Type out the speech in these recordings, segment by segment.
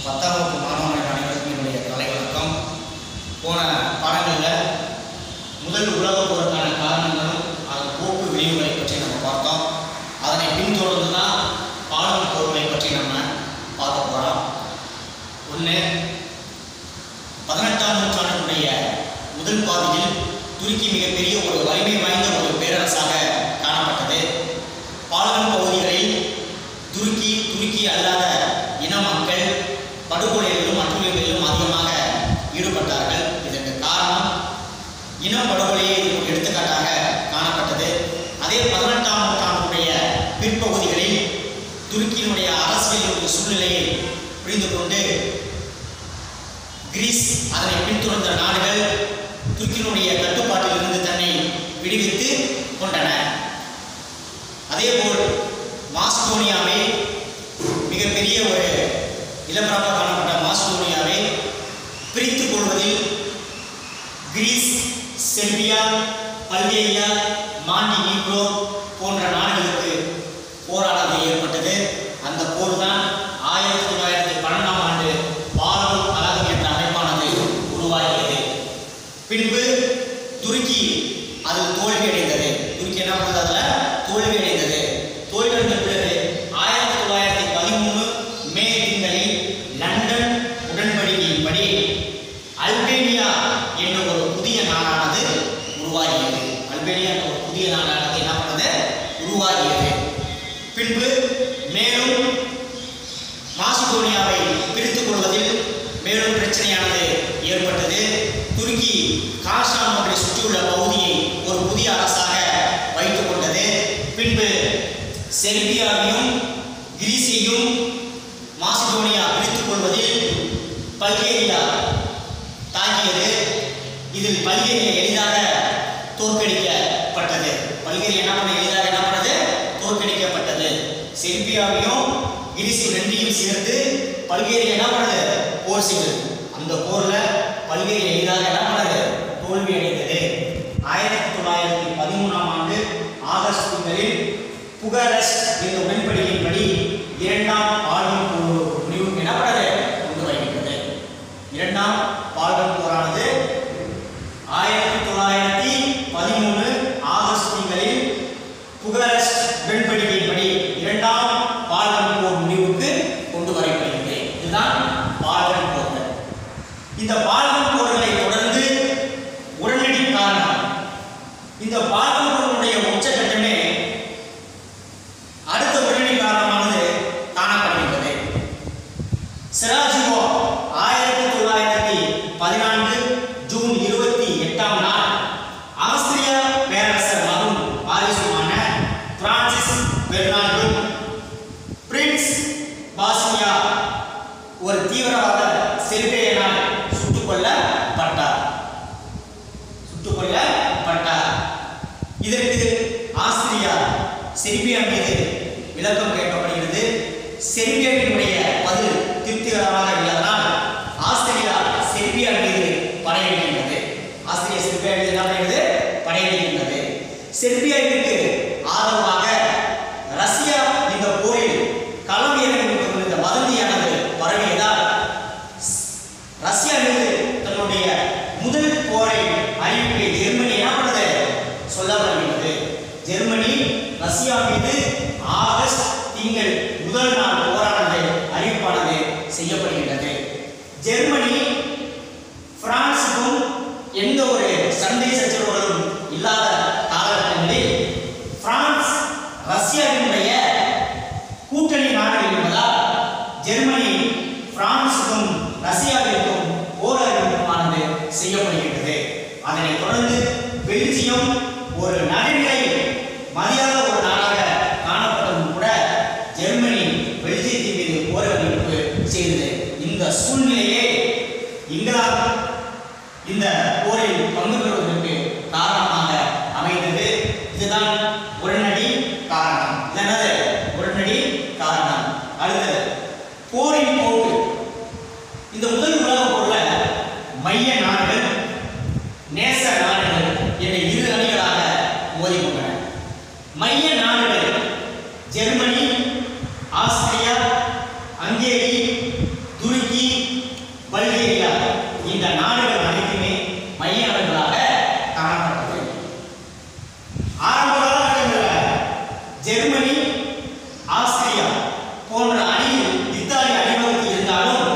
10ஆம் வகுப்பு மாணவர்கள் அனைவருக்கும் என்னுடைய கலை வணக்கம். போன பாடங்களில் முதல் உலகப் போருக்கான காரணங்களும் அதன் போக்கு விளைவுகளை பற்றி நம்ம பார்த்தோம். அதனை பின்தொடர்ந்து தான் பாடம் போர்களை பற்றி நம்ம பார்க்க போகிறோம். ஒன்று, 18ஆம் நூற்றாண்டினுடைய முதல் பாதியில் துருக்கி மிகப்பெரிய ஒரு வலிமை வாய்ந்த ஒரு பேரரசாக காணப்பட்டது. பால்கன் பகுதிகளில் துருக்கி அல்லாத இன மக்கள் படுகொலைகளிலும் அட்டுழியங்களிலும் அதிகமாக ஈடுபட்டார்கள். இதற்கு காரணம் இன படுகொலையை எடுத்துக்காட்டாக காணப்பட்டது. அதே 18ஆம் நூற்றாண்டுடைய பிற்பகுதிகளில் துருக்கியினுடைய அரசியல் சூழ்நிலையை புரிந்து கொண்டு கிரீஸ் அதனை பின்தொடர்ந்த நாடுகள் துருக்கியினுடைய கட்டுப்பாட்டிலிருந்து தன்னை விடுவித்து கொண்டன. அதேபோல் மாசிடோனியாவை மிகப்பெரிய ஒரு நிலப்பரப்பாக காணப்பட்ட மாசிடோனியாவை பிரித்துக் கொள்வதில் கிரீஸ், செர்பியா, பல்கேரியா, மாண்டினீக்ரோ போன்ற நாடுகளுக்கு போரானது ஏற்பட்டது. அந்த போர் தான் 1912ஆம் ஆண்டு பால்கன் கழகம் என்ற அமைப்பானது உருவாகியது. பின்பு துருக்கி அதில் தோல்வியடைந்தது. துருக்கி என்ன பண்ணது? அதில் தோல்வியடைந்தது. தோல்வியடைந்த பிறகு 1913 மே திங்களில் லண்டன் உடன்படிக்கையின்படி அல்பேனியா என்ற ஒரு புதிய நாடானது உருவாகியது. அல்பேனியா என்ற ஒரு புதிய நாடானது என்ன பண்ணது? உருவாகியது. பின்பு மேலும் மாசிடோனியாவை பிரித்துக் கொள்வதில் மேலும் பிரச்சனையானது ஏற்பட்டது. துருக்கி காசானோவை சுற்றியுள்ள பகுதியை ஒரு புதிய அரசாக வைத்துக் கொண்டது. பின்பு செர்பியாவையும் கிரீஸையும் மாசிடோனியா பிரித்துக் கொள்வதில் பல்கேரியா தாக்கியது. இதில் பல்கேரியா எளிதாக தோற்கடிக்கப்பட்டது. பல்கேரியா எளிதாக தோற்கடிக்கப்பட்டது. செர்பியாவையும் கிரீஸையும் ரெண்டையும் சேர்ந்து பல்கேரியா போர் செய்தது. அந்த போர்ல பல்கேரியா எளிதாக தோல்வி அடைந்தது. 1913ஆம் ஆண்டு ஆகஸ்ட் திங்களில் புகாரெஸ்ட் என்ற உடன்படிக்கையின்படி இரண்டாம் பால்கன் போர் முடிவுக்கு கொண்டு வருகிறது. இரண்டாம் பால்கன் போரானது 1913 ஆகஸ்ட் திங்களில் புகாரெஸ்ட் உடன்படிக்கையின்படி இரண்டாம் பால்கன் போர் முடிவுக்கு கொண்டு வரப்படுகிறது. இதுதான் பால்கன் போர்கள். இந்த பால்கன் போர்களை தொடர்ந்து உடனடி காரணம், இந்த பால்கன் போர்களுடைய உச்சகட்டமே அடுத்த உடனடி காரணமானது காணப்படுகிறது. செராஜிவோ 1914 ஜூன் 28ஆம் நாள் ஆஸ்திரியா பேரரசர் மகனும் வாரிசுமான பிரான்சிஸ் பெர்னார்டு பிரின்ஸ் பாஸ்னியா ஒரு தீவிரவாத செர்பியனால் சுட்டுக் கொல்லப்பட்டார். இதற்கு ஆஸ்திரியா செர்பியா மீது விளக்கம் கேட்கப்படுகிறது. செர்பியாவினுடைய பதில் திருப்திகரமாக இல்லாதனால் ஆஸ்திரியா செர்பியா மீது படையெடுக்கின்றது. செர்பியாவிற்கு ஆதரவாக ரஷ்யா இந்த போரில் களம் இறங்கும் இந்த வதந்தியானது பரவியதால் ரஷ்யா மீது தன்னுடைய முதல் போரை அறிவிப்பை ஜெர்மனி சொல்லப்படுகிறது. ஜெர்மனி ரஷ்யா மீது ஆகஸ்ட் திங்கள் முதல் நாள் போரானது அறிவிப்பானது செய்யப்படுகிறது. ஜெர்மனி பிரான்சுக்கும் எந்த ஒரு சண்டை சச்சரவுகளும் இல்லாத காலகட்டங்களில் பிரான்ஸ் ரஷ்யாவினுடைய கூட்டணி நாடுகள் என்பதால் ஜெர்மனி பிரான்சுக்கும் ரஷ்யாவிற்கும் போர் அறிவிப்பானது செய்யப்படுகிறது. அதனைத் தொடர்ந்து பெல்ஜியம் ஒரு நடுநிலை மதியாத ஒரு நாடாக காணப்பட்டதும் கூட ஜெர்மனி பெல்ஜியத்தின் மீது போர் அறிவிப்பு செய்தது. இந்த சூழ்நிலையே இங்கிலாந்து இந்த போரில் பங்கு பெறுவதற்கு காரணமாக அமைந்தது. இதுதான் உடனடி காரணம். உடனடி காரணம். அடுத்தது போரின் போக்கு. இந்த முதல் உலகப் போர்ல மைய நாடுகள், நேச நாடுகள் என இரு அணிகளாக மோதிக்கொண்டன. மைய நாடுகள் ஜெர்மனி, ஆஸ்திரியா, ஹங்கேரி, துருக்கி, பல்கேரியா இந்த நாடுகள் அனைத்துமே மைய நாடுகளாக காணப்பட்டது. ஆரம்ப காலகட்டங்களில் ஜெர்மனி, ஆஸ்திரியா போன்ற அணியில் இத்தாலி அணிவகுத்து இருந்தாலும்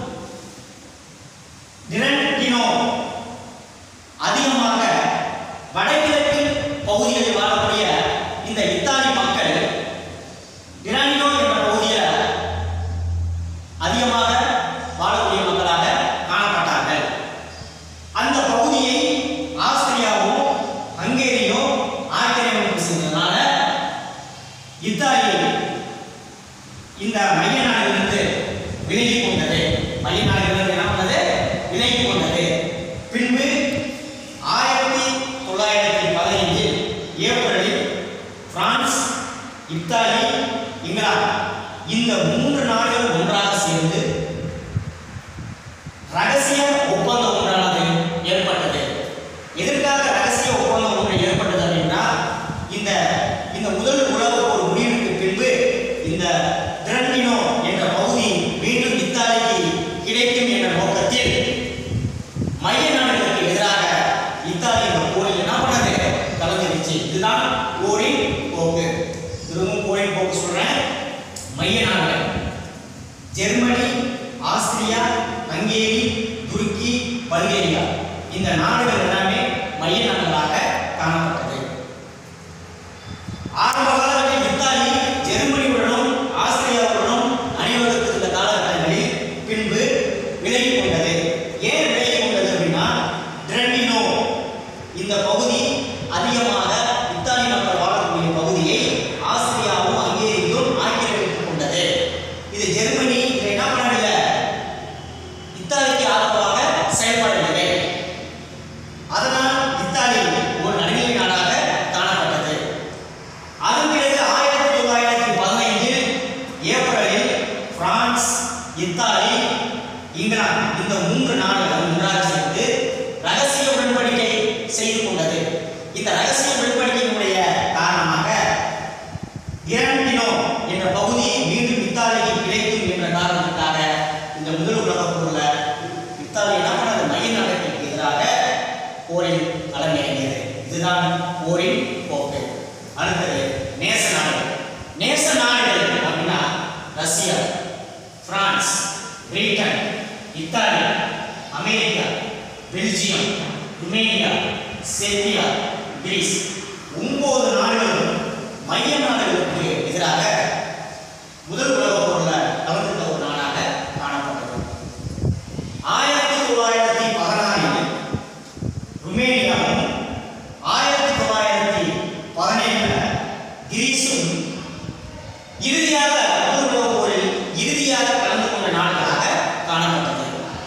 டிரென்டினோ அதிகமாக வடகிழக்கு பகுதிகளில் வாழக்கூடிய இந்த இத்தாலி மக்கள் டிரென்டினோ என்ற பகுதியில் அதிகமாக வாழக்கூடிய மக்களாக காணப்பட்டார்கள். அந்த பகுதியை ஆஸ்திரியாவோ ஹங்கேரியோ ஆக்கிரமிப்பு செய்ததனால இத்தாலி இந்த மைய நாட்டிலிருந்து விலகி கொண்டது. மைய நாட்டிலிருந்து என்ன பண்ணது? விலகி கொண்டது. பின்பு 1915 ஏப்ரலில் பிரான்ஸ், இத்தாலி, இங்கிலாந்து இந்த 3 நாடுகள் ஒன்றாக சேர்ந்து ரகசிய ஒப்பந்தம் ஒன்றானது ஏற்பட்டது. எதற்காக ரகசிய ஒப்பந்தம் ஒன்று ஏற்பட்டது அப்படின்னா, இந்த முதல் உலக போர் முடிவுக்கு பின்பு இந்த டிரென்டினோ என்ற பகுதி மீண்டும் இத்தாலிக்கு கிடைக்கும் என்ற நோக்கத்தில் மைய நாடுகளுக்கு எதிராக இத்தாலி இந்த போரில் என்ன பண்ணது? கலந்துருச்சு. இதுதான் போரின் போக்கு. திரும்பவும் போரின் போக்கு சொல்றேன். மைய நாடுகள் ஜெர்மனி, ஆஸ்திரியா, ஹங்கேரி, துருக்கி, பல்கேரியா இந்த நாடுகள் எல்லாமே மைய நாடுகளாக காணப்பட்டது. ஆரம்ப காலத்தில் இத்தாலி ஜெர்மனியுடனும் ஆஸ்திரியாவுடனும் அணிவகுத்திருந்த காலகட்டங்களில் பின்பு விலகி கொண்டது. ஏன் விலகி கொண்டது அப்படின்னா, டிரென்டினோ இந்த பகுதி அதிகமாக இத்தாலி மக்கள் வாழக்கூடிய பகுதியை ஆஸ்திரியாவும் ஹங்கேரியும் ஆக்கிரமித்துக் கொண்டது. இது ஜெர்மனி என்ன பண்ணல, இத்தாலிக்கு ஆதரவாக செயல்படவில்லை. அதனால் இத்தாலி ஒரு நடுநிலை நாடாக காணப்பட்டது. அதன் பிறகு 1915 ஏப்ரலில் பிரான்ஸ், இத்தாலி, இங்கிலாந்து இந்த 3 நாடுகள் ஒன்றாக சேர்ந்து ரகசிய உடன்படிக்கை செய்து கொண்டது. இந்த ரகசிய உடன்படிக்கையினுடைய காரணமாக டிரென்டினோ என்ற பகுதி மீண்டும் இத்தாலிக்கு கிடைக்கும் என்ற காரணத்துக்காக இந்த முதல் உலகப் போர்ல இத்தாலி என்ன பண்ணது? மைய நாடுகளுக்கு எதிராக போரில் களமிறங்கியது. இதுதான் போரின் போக்கு. அடுத்தது நேச நாடுகள். நேச நாடுகள் அப்படின்னா Russia, France, Britain, Italy, America, Belgium, Romania, Serbia, Greece 9 நாடுகளும் மைய நாடுகளுக்கு எதிராக முதல் உலகப் போர்ல கலந்துள்ள ஒரு நாடாக காணப்பட்டது. 1916 ருமேனியாவும் 1917 கிரீஸும் இறுதியாக முதல் உலகப் போரில் இறுதியாக கலந்து கொண்ட நாடுகளாக காணப்பட்டது.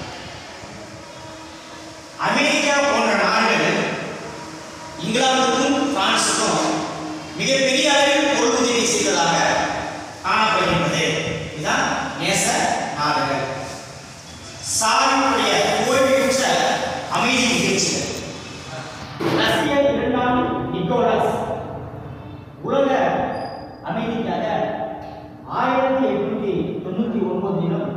அமெரிக்கா போன்ற நாடுகள் இங்கிலாந்துக்கும் பிரான்சுக்கும் மிகப்பெரிய அளவில் பொருளுதவி செய்ததாக காணப்படுகின்றது. இதுதான் நேச நாடுகள். சாரினுடைய ஓய்வுபெற்ற அமைதி நிகழ்ச்சிகள். ரஷ்ய 2ஆம் நிக்கோலஸ் உலக அமைதிக்காக 1899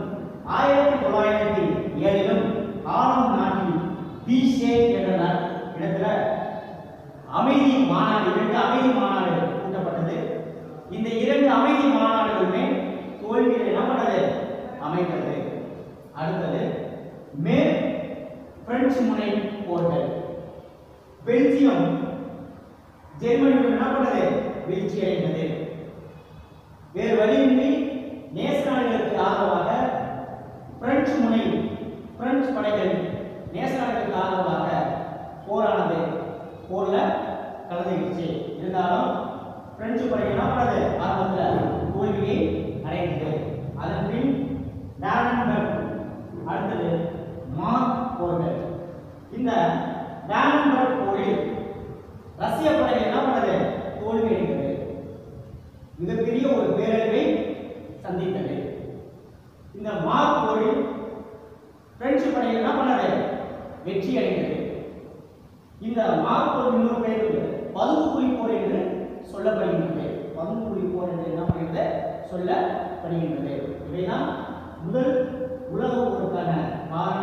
1907 ஆளும் நாட்டில் பீஷே என்ற இடத்துல அமைதி மாநாடு 2 அமைதி மாநாடு கூட்டப்பட்டது. இந்த 2 அமைதி மாநாடுகளுமே தோல்வியில் என்ன பண்ணது? அமைந்தது. அடுத்தது மேல் பிரெஞ்சு முனை போர்கள். பெல்ஜியம் ஜெர்மனியுடன் என்ன பண்ணது? வீழ்ச்சி அடைந்தது. வேறு வழியின்றி நேச நாடுகளுக்கு ஆதரவாக பிரெஞ்சு முனை பிரெஞ்சு படைகள் நேச நாடுகளுக்கு ஆதரவாக போரானது. போர்ல கலந்துக்கிச்சு. இருந்தாலும் பிரெஞ்சு படைகள் என்ன பண்ணது? ஆரம்பத்தில் தோல்வியை அடைந்தது. அதன் பின் டானன்பர்க், அடுத்தது மார்க் போர்கள். இந்த டானன்பர்க் போரில் ரஷ்ய படைகள் என்ன பண்ணது? தோல்வி அடைந்தது. மிகப்பெரிய ஒரு பேரழிவை சந்தித்தது. இந்த மார்க் போரில் பிரெஞ்சு படைகள் என்ன பண்ணது? வெற்றி அடைந்தது. இந்த மார்க் போர் இன்னொரு பெயர் பதுங்குகுழி போர் என்று சொல்லப்படுகின்றது. பதுங்குகுழி போர் என்று என்ன சொல்லப்படுகின்றது. இவைதான் முதல் உலக போருக்கான காரணம்.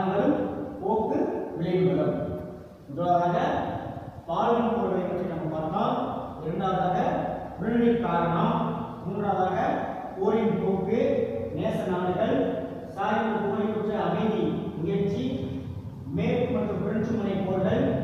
பால்கன் போர்களை பற்றி நம்ம பார்த்தோம். இரண்டாவதாக உடனடி காரணம், மூன்றாவதாக போரின் போக்கு, நேச நாடுகள், சாய்வு போரை பற்றிய அமைதி முயற்சி, மேற்கு மற்றும் பிரெஞ்சு முனை போர்கள்,